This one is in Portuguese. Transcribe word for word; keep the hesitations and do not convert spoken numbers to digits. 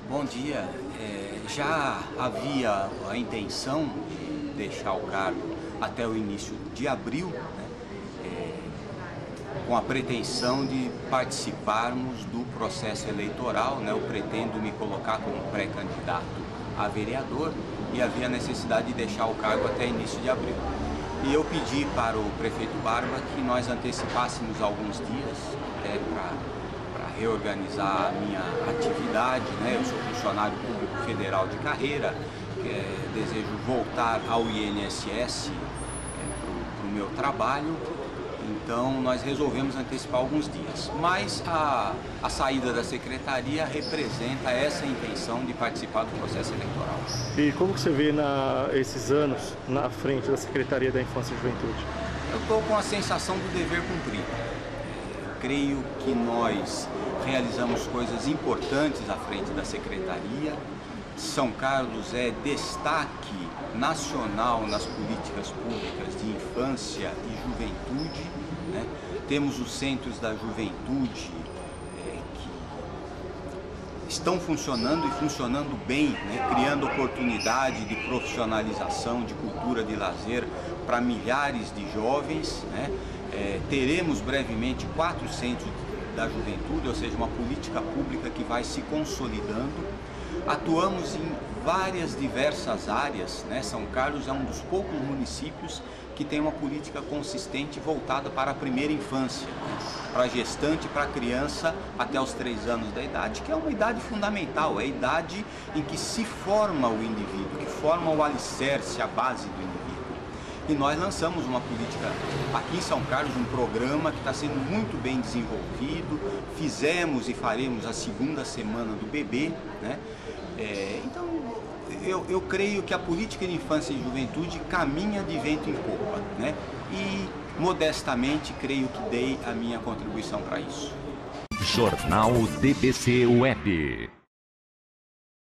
Bom dia. É, já havia a intenção de deixar o cargo até o início de abril, né, é, com a pretensão de participarmos do processo eleitoral, né. Eu pretendo me colocar como pré-candidato a vereador e havia necessidade de deixar o cargo até início de abril. E eu pedi para o prefeito Barba que nós antecipássemos alguns dias é, para reorganizar a minha atividade, né? Eu sou funcionário público federal de carreira, é, desejo voltar ao I N S S é, para o meu trabalho, então nós resolvemos antecipar alguns dias. Mas a, a saída da secretaria representa essa intenção de participar do processo eleitoral. E como que você vê na, esses anos na frente da Secretaria da Infância e Juventude? Eu estou com a sensação do dever cumprido. Creio que nós realizamos coisas importantes à frente da Secretaria. São Carlos é destaque nacional nas políticas públicas de infância e juventude, né? Temos os centros da juventude é, que estão funcionando e funcionando bem, né? Criando oportunidade de profissionalização, de cultura de lazer para milhares de jovens, né? É, teremos brevemente quatro centros da juventude, ou seja, uma política pública que vai se consolidando. Atuamos em várias diversas áreas, né? São Carlos é um dos poucos municípios que tem uma política consistente voltada para a primeira infância, né? Para a gestante, para a criança até os três anos da idade, que é uma idade fundamental, é a idade em que se forma o indivíduo, que forma o alicerce, a base do indivíduo. E nós lançamos uma política aqui em São Carlos, um programa que está sendo muito bem desenvolvido. Fizemos e faremos a segunda semana do bebê, né? É, então, eu, eu creio que a política de infância e juventude caminha de vento em popa, né? E, modestamente, creio que dei a minha contribuição para isso. Jornal D B C Web.